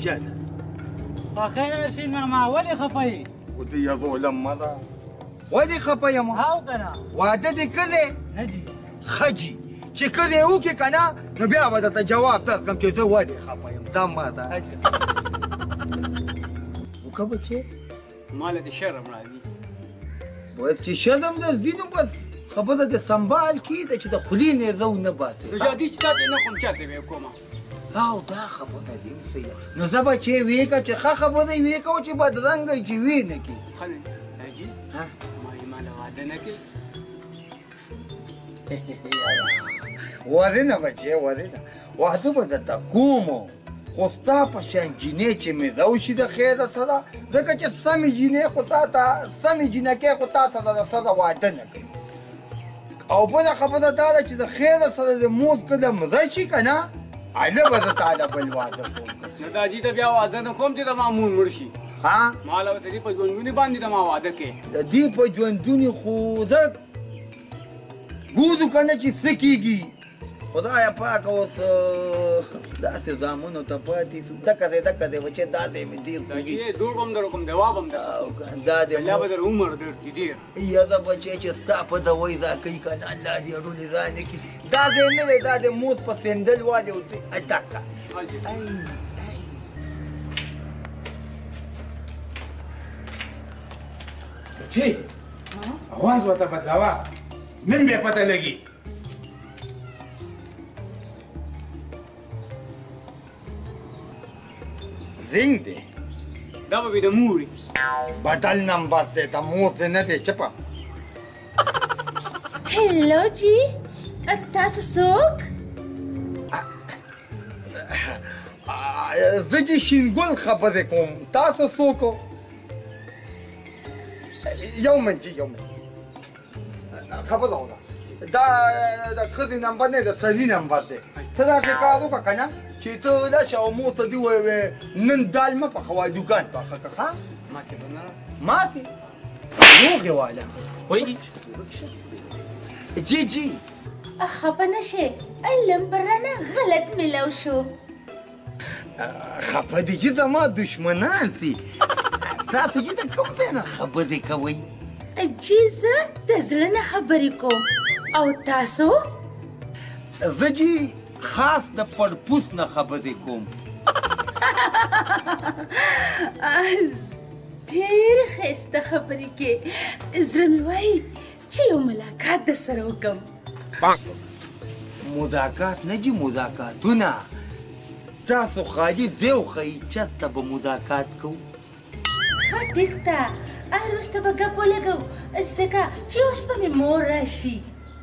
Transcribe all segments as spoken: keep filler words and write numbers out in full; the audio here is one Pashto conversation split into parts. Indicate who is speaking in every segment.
Speaker 1: بچه ده
Speaker 2: په خیر شي ماما ولې خفه یې
Speaker 1: خو دې یې ظلم مه ده ولې خفه یم
Speaker 2: او که نه
Speaker 1: واده دې کړی
Speaker 2: نه جي
Speaker 1: ښه جي چې کله یې وکړې که نه نو بیا به درته جواب درکړم چې زه ولې خفه یم ځه ماته وکړه بچې
Speaker 2: ماله دې شرم راځي
Speaker 1: باید چې شرم درځي نو بس خبره دې سنبال کړي چې د خولې نه زه ونه باسې
Speaker 2: د جادي چې تا دې نه کوم چاته به یې کومه
Speaker 1: او دا خبره دې صحیح نو زه به چې ویې کړه چې ښه خبره یې ویې کوه چې بدرنګه چې ویې نه کړي
Speaker 2: خلک حاجي ما یې ماله واده نه کړي
Speaker 1: واده نه بچې واده نه واده به درته کوم خو ستا په شان جینۍ چې مې زه وشي د خیره سره ځکه چې سمې جینۍ خو تا ته سمې جینکۍ خو تا سره د سره واده نه کوي او بله خبره دا ده چې د خیره سره د موز کله مزه شي که نه هله به زه تاله بل واده کوم
Speaker 2: نو دا جي ته بیا واده نه کوم چې د ما مون مړ شي
Speaker 1: ها
Speaker 2: ما له ورته دې په ژوندوني باندې د ما واده کې
Speaker 1: د دې په ژوندوني خو زه ګورو که نه چې څه کېږي خدایه پاکه اوس داسې زامنو ته پاتې سو دکه دی دکه دی بچې دا دی مې ډېر
Speaker 2: دا جي دوړ به هم در کوم دوا به هم در
Speaker 1: دا دی
Speaker 2: الله به در عمر درکړي ډېر
Speaker 1: یاره بچې چې ستا په دوی دا کوي که نه الله دې اړولې ځان کړي دا دی نه دی دا د موز په سینډل والې دکه
Speaker 3: بچې اواز ورته بدلاوه نن بیا پته لګي
Speaker 1: زنګ دی
Speaker 2: دا به وي د مورې
Speaker 1: بدل نمبر دی ته مور دی نه دی چپه
Speaker 4: هلو جی تاسو څوک
Speaker 1: زه چې شینګل خبرې کوم تاسو څوک یو منټ یو منټ خبره وکړه دا د ښځې نمبر نه د سړي نمبر دی ته داسې کار وکړه که نه چې ته لاشه او مور ته دې ووایې نن دال مه پخوه دوکان پاخه که ښه
Speaker 2: ماتې به نه
Speaker 1: ماتې روغې واله
Speaker 2: وایي
Speaker 1: جی جی
Speaker 4: خفه نشئ لمبر رانه غلط ملو شو
Speaker 1: خفه دي چې زما دشمنان سي تاسو چې د کوم ځای نه خبرې کوئ
Speaker 4: جی زه د زړه نه خبرې کوم او تاسو
Speaker 1: زه جی خاص د پړپوس نه خبرې کوم
Speaker 4: ډېر ښایسته خبرې کې زړه مې وایي چې یو ملاقات در سره وکړم
Speaker 1: مذاکات نه جي مذاکاتونه تاسو خالي ځای وښیي چېرته به مذاکات کوو
Speaker 4: ښه ټیک ده وروسته به ګپ ولګو ځکه چې اوس به مې مور راشي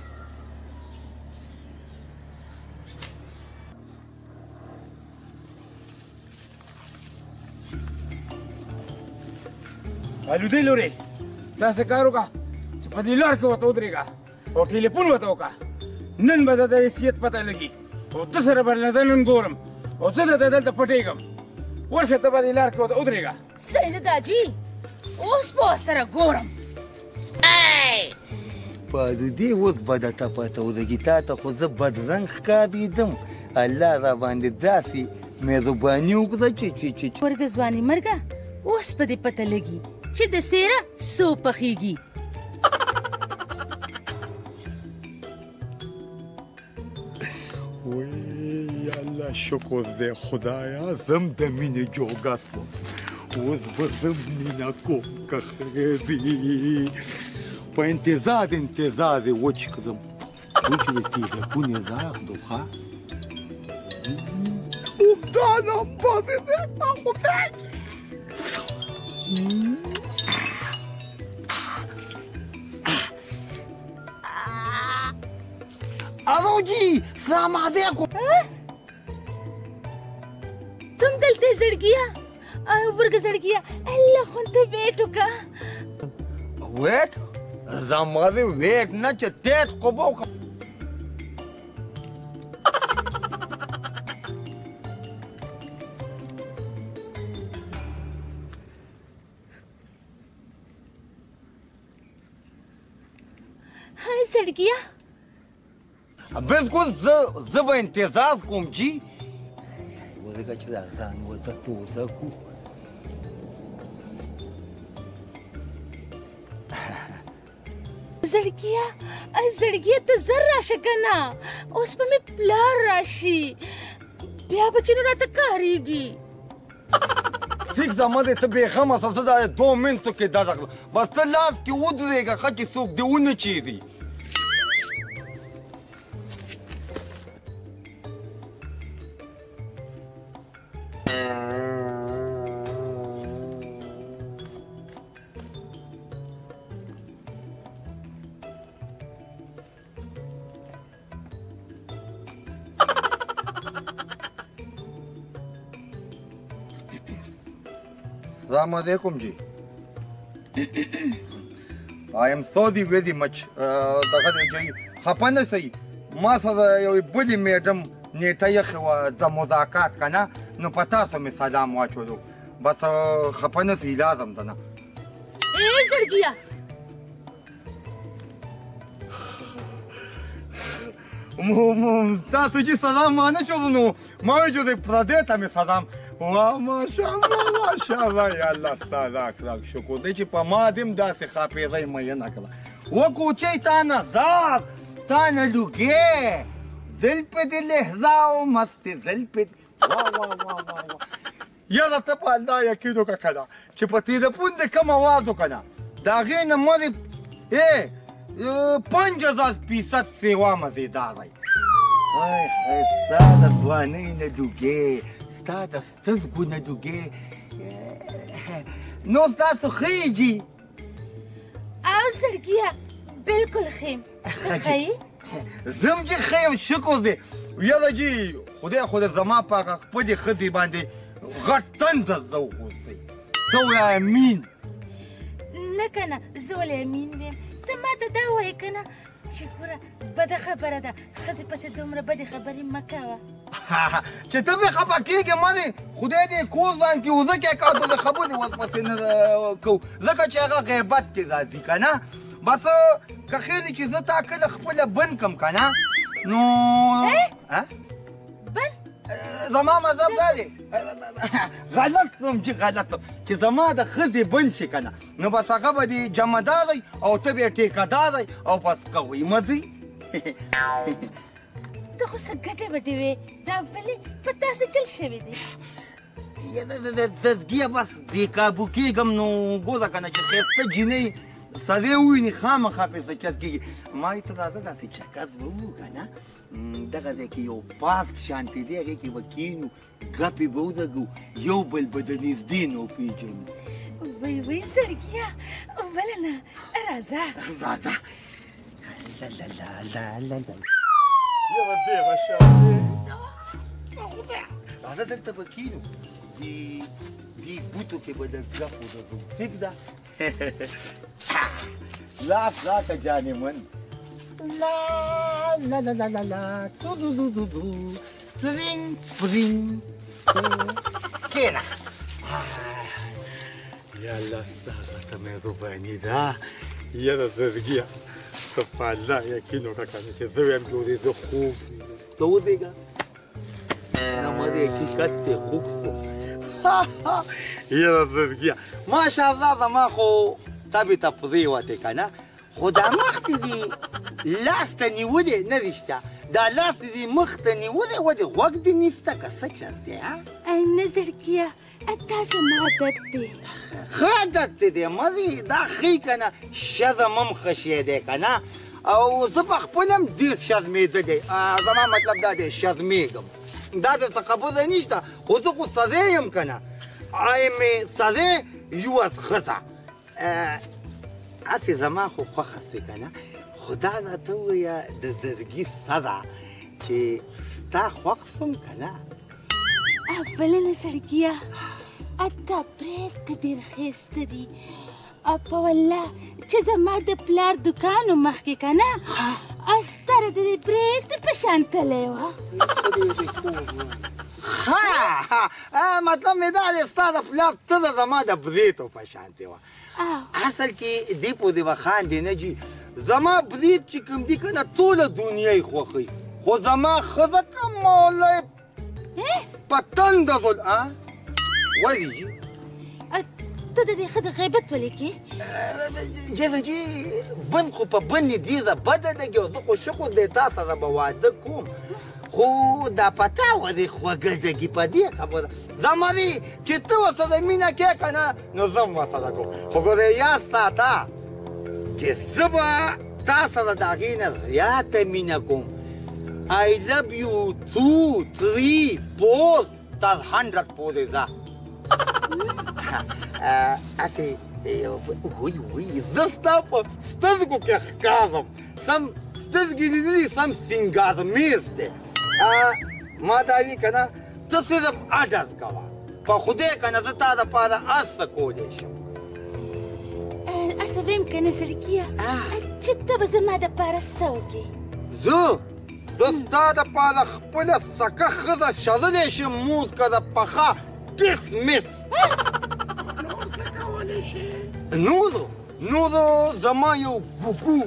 Speaker 3: الودې لورې داسې کار وکړه چې په دې لار کې ورته ودرېږه او ټلیفون ورته وکړه نن به د د حیثیت پته لګي او ته سره به زه نن ګورم او زه د ده دلته پټېږم ورشه ته به دې لار کې ورته ودرېږه
Speaker 4: صحیح ده داجي اوس به ورسره ګورم
Speaker 1: پالودې اوس به درته پته ولګي تا ته خو زه بدرنګ ښکارېدم الله را باندې داسې مهرباني وکړه چې چې
Speaker 4: مرګه ځواني مرګه اوس به دې پته لګي چې د سیره څو پخېږي
Speaker 1: وی الله شکر دی خدایا زم د مینې جوګه شوم اوس به زه مینه کوم که خیر دي په انتظار انتظار یې وچ کړم وچ د تیزکونې راغلو ښه دا نمبر دی په خدای الو جی سلام علیکم
Speaker 4: तुम दलते زړګیا ورګ زړګیا الله خو ته ویټ وکا
Speaker 1: ویټ زماره ویټ نه چې تیټ کوبو
Speaker 4: هاي زړګیا بالکل
Speaker 1: زه زه به انتظار کوم جی ځکه چې دا ځان وزه توزه کو
Speaker 4: زړګیه زړګیه ته زر راشه که نه اوس به مې پلار راشي بیا به چې نو راته کارېږي
Speaker 1: ټیک ده مدې ته بېغمه شه زه دا دوه منټو کې ډډه کړم بس ته لاس کې ودرېږه ښه چې څوک دې ونه چیري Assalamu alaikum ji. I am sorry very much. دغه دی خفه نه سئ ما سره یوې بلې میډم نیټه یخې وه د مذاکات که نه نو په تاسو مې سلام واچولو بس خفه نه سئ لازم ده نه
Speaker 4: ای زړګیه
Speaker 1: تاسو چې سلام ما نه چولو نو ما ویل چې پردې ته مې سلام واه ماشاءالله ماشاءالله یا الله ستا دا اخلاق شکر دی چې په ما دې هم داسې خاپېزۍ میینه کړه وکوچی تا نه زار تا نه لوګې زلفې دې لهزا او مستې زلفې واه واه واه واه یاره ته په الله یقین وکړه که نه چې په تلیفون دې کوم اواز وکړه نه د هغې نه مې ای پنځه هزار فیصد سیوا مزېداره ای ستا د ځوانۍ نه لوګې ستا د سترګو نه دوګې نو ستاسو ښېږي
Speaker 4: او زړګیه بلکل ښه یم ته ښه یې
Speaker 1: زه هم چې ښه یم شکر دی یاره جي خدای خو دې زما په هغه خپلې ښځې باندې غټ تندر زه وغورځوي ته ووایه امین
Speaker 4: نه که نه زه ولې امین ویم ته ما ته دا ووایې که نه چې ګوره بده خبره ده ښځې پسې دومره بدې خبرې مه کوه
Speaker 1: چې ته مې خفه کېږې مانې خدای دې کور ځان کې وزه کې کا دغه خبرې ورپسې نه کوو ځکه چې هغه غیبت کې راځي که نه بس که ښې دي چې زه تا کله خپله بند کړم که نه نو
Speaker 4: بند
Speaker 1: زما مذهب دا دی غلط سوم چې غلط سوم چې زما د ښځې بند شي که نه نو بس هغه به دې جمعداری او ته به یې ټیکهداری او بس کوئ مزې
Speaker 4: ته خو څه ګټې وټې وې دا ولې په تاسې چل شوی دی
Speaker 1: زړګیه بس بې کابو کېږم نو ګوره که نه چې ښایسته جینۍ سړی وویني خامخا پسې چت کېږي ما یې ته راځه داسې چکس به وو که نه دغه ځای کې یو پارک شانتې دی هغې کې به کښېنو ګپې به ولګو یو بل به د نږدې نه وپېژنو
Speaker 4: وی وی زړګیه ولې نه راځه
Speaker 1: راځه
Speaker 5: یاره دې ماشاءالله
Speaker 1: راځه دلته به کښېنو دې بوټو کې به د ګپو لګو ټیک ده لاس راکړه جانې من لا لا لا لا لا لا تو دو دو دو دو فرینګ فرینګ کېنه
Speaker 5: یا الله ستا راته مهرباني ده یاره زړګیه ته په الله یقین وکړه که نه چې زه وایم چې ورېځه خوب
Speaker 1: ته ودرېږه زما د حقیقت دی خوږ شو
Speaker 5: یاره زړګیه
Speaker 1: ماشاءالله زما خو تبې ته پرېوتې که نه خو دا مخ ته دې لاس ته نیولې نه رښتیا دا لاس ته دې مخ ته نیولې ولې غوږ دې نیسته که څه چل دی
Speaker 4: نه زړګیه دا زما عادت دی
Speaker 1: ښه عادت دی دی مزې دا ښې که نه شرم هم ښه شی دی که نه او زه په خپله هم ډېر شرمېدلی زما مطلب دا دی شرمېږم دا درته خبره نشته خو زه خو سړی یم که نه آی مې سړی یو از ښځه هسې زما خو خوښه سوې که نه خو دا راته ووایه د زړګي سره چې ستا خوښ سوم که نه
Speaker 4: بلنه زړګیه دا برېک ته ډېر ښایسته دي په والله چې زما د پلار دوکانو مخکې که نه ستره د دې برېک د په شان تللی وه
Speaker 1: ها مطلب مې دا دی ستا د پلار تله زما د برېتو په شانتې وه اصل کې دې پورې به خاندې نه جي زما برېت چې کوم دي که نه ټوله دنیا یې خوښوي خو زما ښځه که مولی په تنده ظل ا ولې
Speaker 4: ته د دې ښځې غیبت ولې کې
Speaker 1: جزه جي بن خو په بن دي دا بده ده جو زه خو شکر دی تا سره به واده کوم خو دا پتا و دې خوږه دګي په دې خبره زما دي چې ته ورسره مینه کې که نه نو زه هم ورسره کوم خو ګورې یاد ساته چې زه به تا سره د هغې نه زیاته مینه کوم I love you two, three, four, تر hundred پورې ځه هسې وی وی زه ستا په سترګو کې ښکارم سم سترګې دې نه دي سم سینګارمیز دی ما دا وي که نه ته صرف اډر کوه په خدای که نه زه تا دپاره هر څه کولی شم
Speaker 4: اسه ویم که نه زړګیه چې ته به زما دپاره څه وکړې
Speaker 1: زه زه ستا دپاره خپله سکه ښځه شړلی شم موز که د پخه ډسمس نورو نورو زما یو ګوګو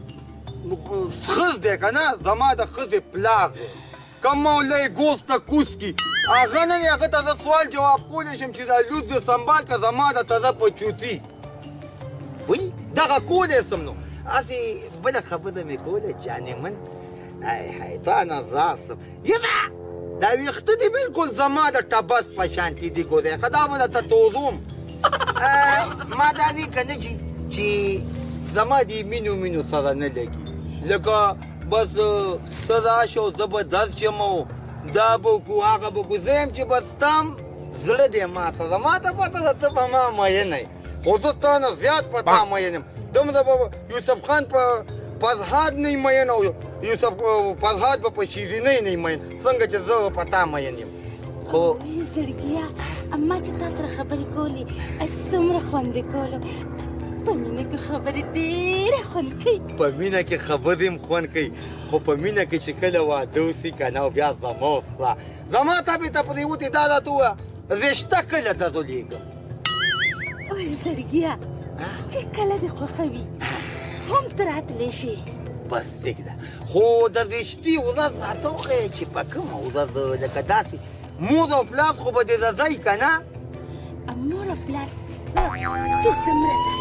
Speaker 1: ښځ دی که نه زما د ښځې پلار دی که مولی ګوسته کوسکي هغه نه دی هغه ته زه سوال جواب کولی شم چې دا لوز دې سنبال که زما د تزه په چوتي وی دغه کولی سم نو هسې بله خبره مې کوله جانمن ای های تا نه راسم یده دا ویښته دي بلکل زما د ټبس په شانتي دي ګورې ښه دا به درته توروم ما دا وي که نه چې زما دې مینو مینو سره نه لګي لکه بس ته راشه او زه به درد شم او دا به وکړو هغه به وکړو زه یم چې بس تام زړه دی ما سره ما ته پته ده ته به ما مین یې خو زه تا نه زیات په تا مین یم دومره به یوسف خان په فرهاد نه مین او یوسف فرهاد به په شیرینۍ نه مین څنګه چې زه په تا مین یم خو
Speaker 4: زړګیه اما چې تا سره خبرې کولې څومره خوند یې کولو په مینه کې خبرې ډېرې خوند کوي
Speaker 1: په مینه کې خبرې هم خوند کوي خو په مینه کې چې کله واده وسي که نه او بیا زما وسله زما تبې ته پرېوتې دا راته ووایه رشته کله درولېږم
Speaker 4: وای زړګیه چې کله دې خوښوي هم ته راتلی شي
Speaker 1: بس پرېږده خو د رښتې ورځ راته وښیه چې په کومه ورځ لکه داسې مور او پلار خو به دې رضی که نه
Speaker 4: مور او پلار څه چې زه مړه ځای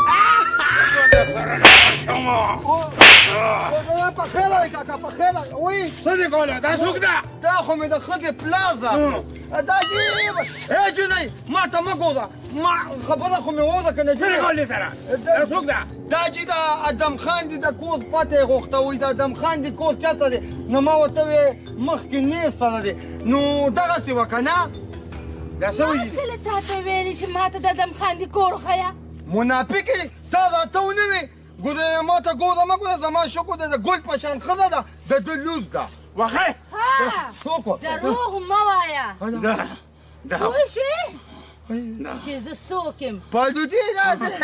Speaker 1: په خیره دی کاکا په خیره وایي
Speaker 3: څه دې کوله دا څوک ده
Speaker 1: دا خو مې د ښځې پلار ده دا چې ای جنۍ ما ته مه ګوره ما خبره خو مې واوره که نه
Speaker 3: څه دې کولې سره دا څوک ده
Speaker 1: دا چې د ادم خان دي د کور پته یې غوښته وایي د ادم خان دي کور چېرته دی نو ما ورته وویې مخکې نیز سره دی نو دغسې وه که نه
Speaker 3: دا څه وایي
Speaker 4: ما کله تا ته ویلې چې ما ته د ادم خان دي کور وښیه
Speaker 1: منافقې تا راته ونه وې ګوره ما ته ګوره مه ګوره زما شکر دی د ګل په شان ښځه ده د ده لوز ده
Speaker 3: وښی
Speaker 1: څوک وه
Speaker 4: دروغ مه وایه
Speaker 3: دا دا
Speaker 4: پوه شوې چې زه څوک یم
Speaker 1: پالودي دا دی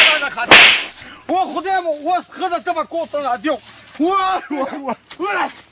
Speaker 1: و خدای مو اوس ښځه ته به کور ته راځې